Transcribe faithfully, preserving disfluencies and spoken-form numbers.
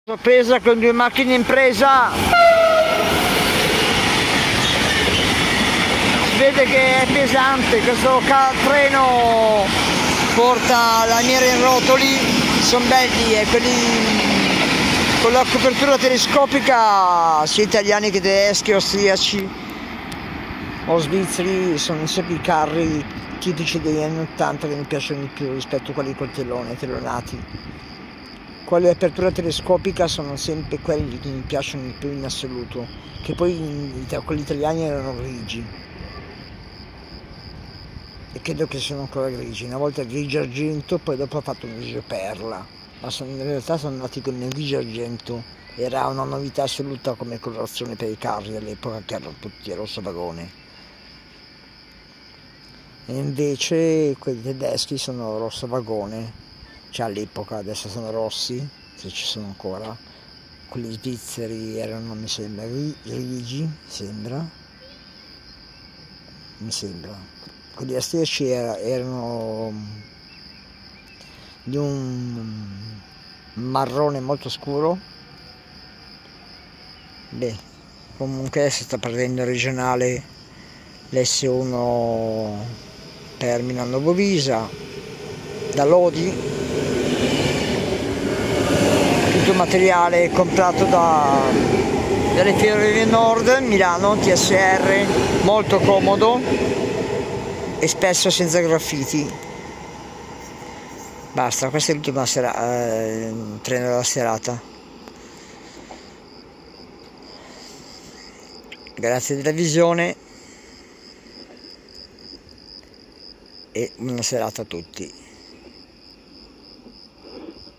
Sorpresa con due macchine in presa. Si vede che è pesante, questo treno porta lamiere in rotoli, sono belli e quelli con la copertura telescopica, sia italiani che tedeschi, austriaci o svizzeri, sono sempre i carri tipici degli anni ottanta che mi piacciono di più rispetto a quelli col telone, telonati. Quelli di apertura telescopica sono sempre quelli che mi piacciono di più in assoluto, che poi quelli italiani erano grigi e credo che siano ancora grigi, una volta grigio argento, poi dopo ha fatto un grigio perla, ma sono, in realtà sono nati con il grigio argento, era una novità assoluta come colorazione per i carri all'epoca, che erano tutti rosso vagone, e invece quelli tedeschi sono rosso vagone. Cioè all'epoca, adesso sono rossi, se ci sono ancora. Quelli svizzeri erano, mi sembra, grigi, sembra, mi sembra. Quelli austriaci era, erano di un marrone molto scuro. Beh, comunque si sta perdendo il regionale, l'S uno per Milano Bovisa, da Lodi. Tutto materiale comprato da, dalle Ferrovie Nord, Milano, T S R, molto comodo e spesso senza graffiti. Basta, questa è l'ultima eh, treno della serata. Grazie della visione e buona serata a tutti.